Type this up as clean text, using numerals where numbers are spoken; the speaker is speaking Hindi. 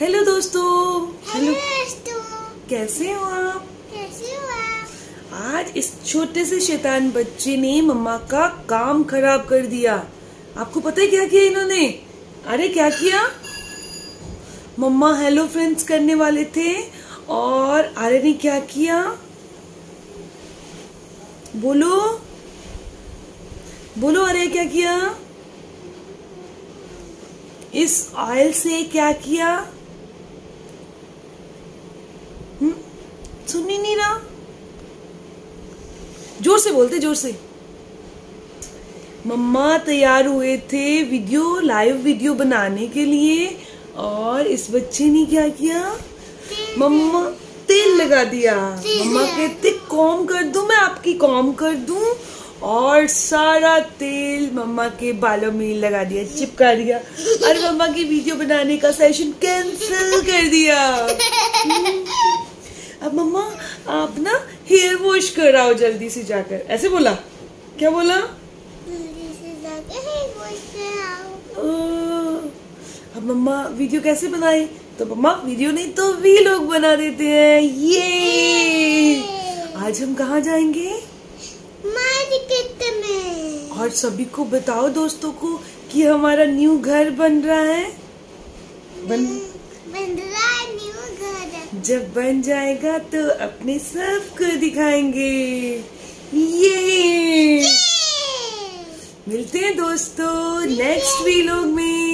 हेलो दोस्तों। हेलो दोस्तों, कैसे हो आप? कैसे हो आप? आज इस छोटे से शैतान बच्चे ने मम्मा का काम खराब कर दिया। आपको पता है क्या किया इन्होंने? अरे क्या किया? मम्मा हेलो फ्रेंड्स करने वाले थे और आर्य ने क्या किया? बोलो बोलो, आर्य क्या किया? इस ऑयल से क्या किया? सुन ही नहीं रहा। जोर से बोलते, जोर से। मम्मा तैयार हुए थे लाइव वीडियो बनाने के लिए और इस बच्चे ने क्या किया? मम्मा तेल लगा दिया। मम्मा कहते कॉम कर दूं, मैं आपकी कॉम कर दूं, और सारा तेल मम्मा के बालों में लगा दिया, चिपका दिया और मम्मा की वीडियो बनाने का सेशन कैंसिल कर दिया। अब मम्मा आप ना हेयर वॉश कराओ जल्दी से जाकर, ऐसे बोला। क्या बोला? जल्दी से जाकर हेयर वॉश कराओ। अब मम्मा वीडियो कैसे बनाए? तो मम्मा वीडियो नहीं तो वीलॉग बना देते हैं। ये आज हम कहाँ जाएंगे? मार्केट में। और सभी को बताओ, दोस्तों को, कि हमारा न्यू घर बन रहा है। बन रहा है न्यू घर। जब बन जाएगा तो अपने सबको दिखाएंगे। ये मिलते हैं दोस्तों नेक्स्ट वीलॉग में।